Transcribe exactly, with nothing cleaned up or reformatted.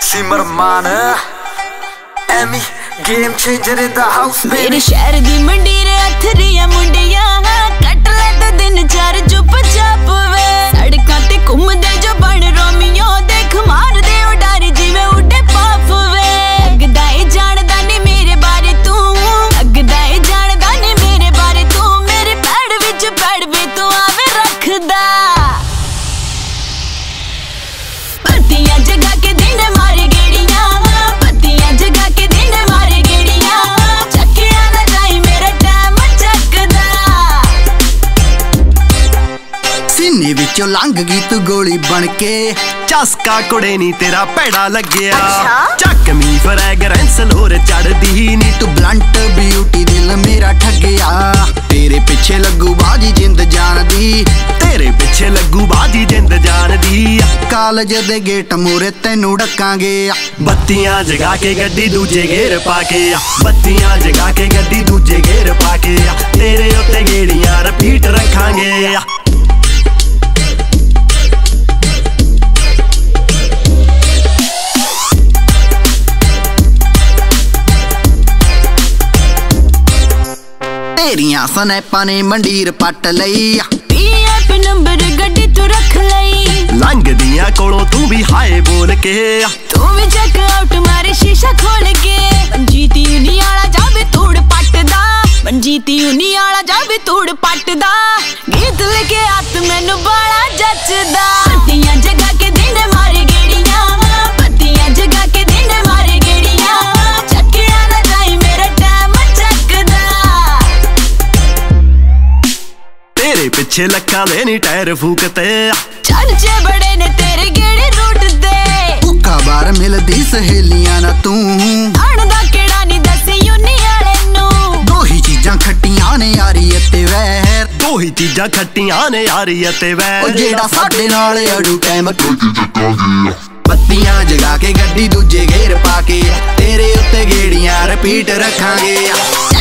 सिमर मान एमी game changer in the house मेरे शहर दी मंडी रे अथरिया मुंडिया कट ले ते दिन चार चुप चाप वे सड़कां ते घुमदे जो बन रोमियो देख मार दे ओ डर जिवें उड़े पाप वे लगदा ए जानदा नहीं मेरे बारे तू लगदा ए जानदा नहीं मेरे बारे तू मेरे पैड़ विच पैड़ वे तू आवे रखदा पत्तियां जगा के दिन मारे गेड़ियां पत्तियां जगा के दिन मारे गेड़ियां चक्कियां ना जाई मेरा टाइम चकदा सीने विचों लंघ गई तू गोली बन के चस्का कुड़े नी तेरा पैड़ा लग्या चक मी फ्रैगरेंस लोर चढ़दी नी तू ब्लंट ब्यूटी दिल मेरा ठगिया तेरे पिछे लगू बाजी जिंद जान दी तेरे पिछे लगू बाजी जिंद जान दी कालज दे गेट मोरे तेनू डकांगे बत्तियां जगा के गड्डी दूजे गेर पाके बत्तियां जगा के गड्डी दूजे गेर पाके तेरे उत्ते गेड़ियां रिपीट रखांगे तेरियां स्नैपां ने मंडीर पट लई पीएफ नंबर गड्डी तू रख लई लंघदियां कोलों तू भी हाय बोल के तू भी चेक आउट मारे शीशा खोल के जीती उनी आला जावे तूड़ पटदा जीती उनी आला जावे तूड़ पटदा गीत लेके आत मैनू बड़ा जचदा पत्तियां जगा के दिन मारे गेड़ियां पत्तियां जगा के दिन मारे गेड़ियां चक्कियां ना जाई मेरा टाइम चकदा तेरे पिछे लक्कां दे नी टायर फूकते चर्चे बड़े ने तेरे गेड़े रूट दे भुक्खा बार मिलदी सहेलियां ना तू अणदा केड़ा नी दसी उनी आले नू दो ही चीजां खट्टियां ने यारी ते वैर दो ही चीजां खट्टियां ने यारी ते वैर ओ जेड़ा साडे नाल अड़ू टाइम पत्तियां जगा के गड्डी दूजे घेर पाके तेरे उत्ते गेड़ियां रिपीट रखांगे।